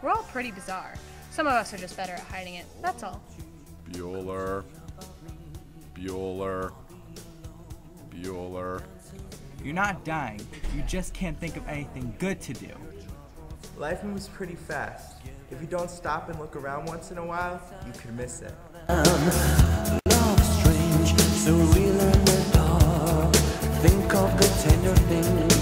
We're all pretty bizarre. Some of us are just better at hiding it, that's all. Bueller. Bueller. Bueller. You're not dying. You just can't think of anything good to do. Life moves pretty fast. If you don't stop and look around once in a while, you could miss it. Love strange, so real and dark. Think of the tender things